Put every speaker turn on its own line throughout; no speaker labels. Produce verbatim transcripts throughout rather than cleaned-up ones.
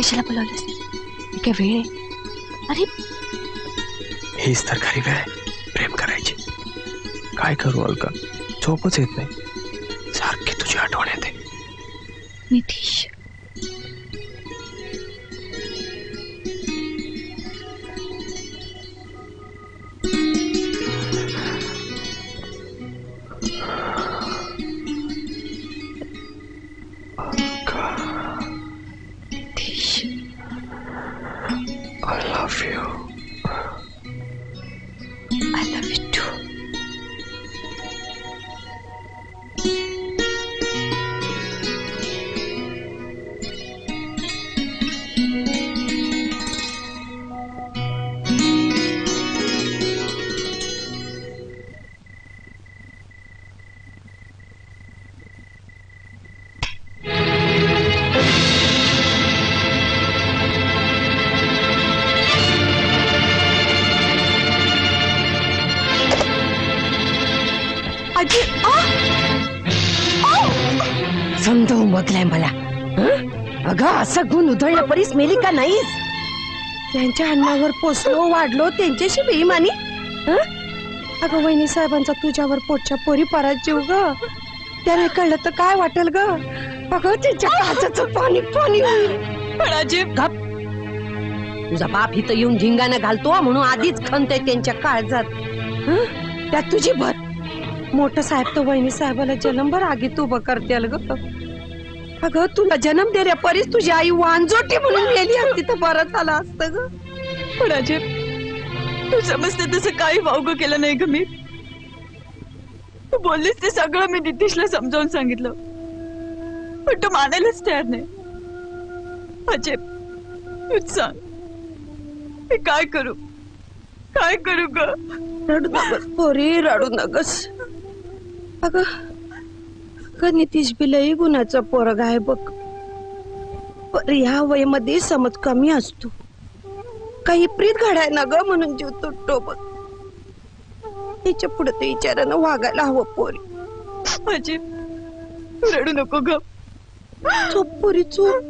कशाला बोलावलंस? काय वेळ आहे? अरे
हीच तर खरी वेळ आहे प्रेम करायची. काय करू अलका, झोपच येत नाही, सारखी तुझी आठवण येते.
Nitish,
I love you.
I love you too.
समजावून बघलाय मला. अगं असं गुण उधळल्या परीस मेली का नाहीस? त्यांच्या अन्नावर पोचलो वाढलो त्यांच्याशी बेईमानी. अगं वहिनी साहेबांचा तुझ्यावर पोटच्या पोरी परात जीव ग. त्याने कळलं तर काय वाटेल ग? अगं त्यांच्या काचाचं पाणी पाणी होईल. गप. तुझा बाप इथं येऊन धिंगाणं घालतो म्हणून आधीच खणतोय त्यांच्या काळजात. त्यात तुझी भर. मोठं साहेब तो वहिनी साहेबाला जन्मभर आगीत उभं करतेल ग. अगं तुला जन्म देण्या परीस तुझी आई वांजोटी म्हणून मेली असती तर बरं झालं असतं ग.
पण अजय, तू समजते तसं काही वावग केलं नाही ग मी. तू बोललीस ते सगळं मी नितीशला समजावून सांगितलं, पण तो मानायलाच तयार नाही. अजय तूच सांग, मी काय करू काय करू ग?
रडू नगस पोरी, रडू नगस. अगं अगं नितीश बिलही गुणाचा पोरगा आहे बघ. पर ह्या वयामध्ये समज कमी असतो. काही प्रीत घडाय ना ग म्हणून जीव तुटतो बघ. तिच्या पुढे ते विचारानं वागायला हवं पोरी.
अजय रडू नको ग.
चूप पोरी चूप.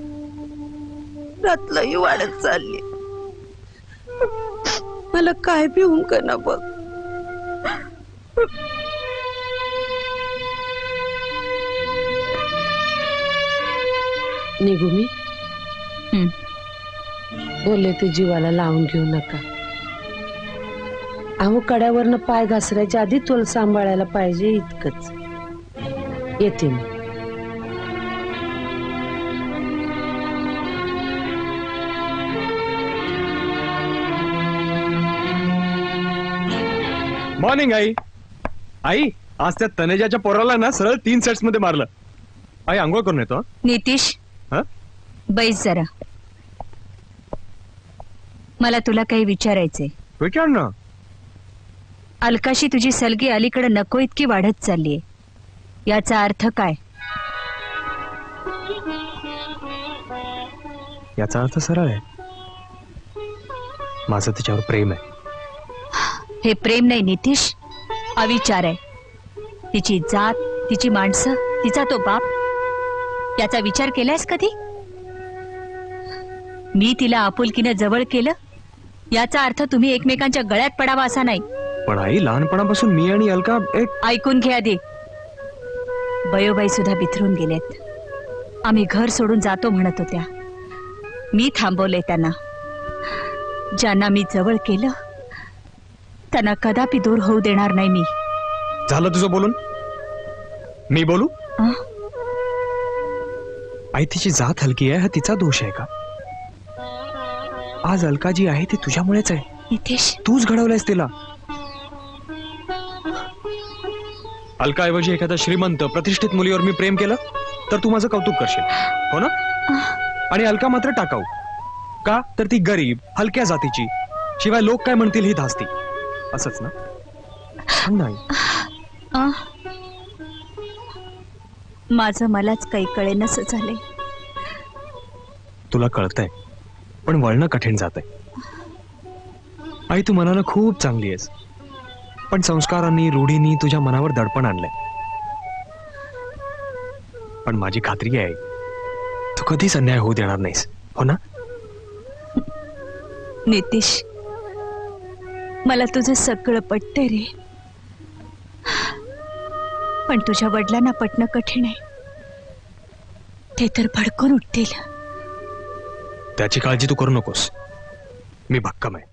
रातलाही वाढत चालली. मला काय भिवून का ना बघ. निघू मी? बोलले ते जीवाला लावून घेऊ नका. अहो कड्यावरनं पाय घसरायच्या आधी तुला सांभाळायला पाहिजे इतकंच. येते मी.
Morning I. आई आज त्या तनेजाच्या पोराला ना सरळ तीन सेट्स मध्ये मारलं. आई आंघोळ करून येतो.
नितीश बैस जरा. मला तुला काही विचारायचंय.
विचार ना.
अलकाशी तुझी सलगी अलीकडे नको इतकी वाढत चाललीये, याचा अर्थ काय?
याचा अर्थ सरळ आहे, माझं तिच्यावर प्रेम आहे.
हे प्रेम नाही नितीश, अविचार आहे. तिची जात, तिची माणसं, तिचा तो बाप, याचा विचार केलायस कधी? मी तिला आपुलकीने जवळ केलं, याचा अर्थ तुम्ही एकमेकांच्या गळ्यात पडावा असा नाही.
पण आई लहानपणापासून मी आणि अलका एक.
ऐकून घे आधी. बयोबाई सुद्धा बिथरून गेलेत. आम्ही घर सोडून जातो म्हणत होत्या. मी थांबवले त्यांना. ज्यांना मी जवळ केलं त्यांना कदापि दूर होऊ देणार नाही मी.
झालं तुझं बोलून? मी बोलू? आई तिची जात हलकी आहे, हा तिचा दोष आहे का? आज अलका जी आहे ती तुझ्यामुळेच आहे.
नितीश,
तूच घडवलंयस तिला. अलकाऐवजी एखाद्या श्रीमंत प्रतिष्ठित मुलीवर मी प्रेम केलं तर तू माझं कौतुक करशील, हो ना? आणि अलका मात्र टाकाऊ का? तर ती गरीब हलक्या जातीची, शिवाय लोक काय म्हणतील ही धास्ती. असंच ना? सांग नाही.
माझं मलाच काही कळेनस झालंय.
तुला कळतंय पण वळणं कठीण जातंय. आई तू मनानं खूप चांगली आहेस, पण संस्कारांनी रूढींनी तुझ्या मनावर दडपण आणलंय. पण माझी खात्री आहे तू कधीच अन्याय होऊ देणार नाहीस. हो ना?
नितीश, मला तुझं सगळं पटतंय रे, पण तुझ्या वडिलांना पटणं कठीण आहे. ते तर भडकून उठतील.
त्याची काळजी तू करू नकोस. मी भक्कम आहे.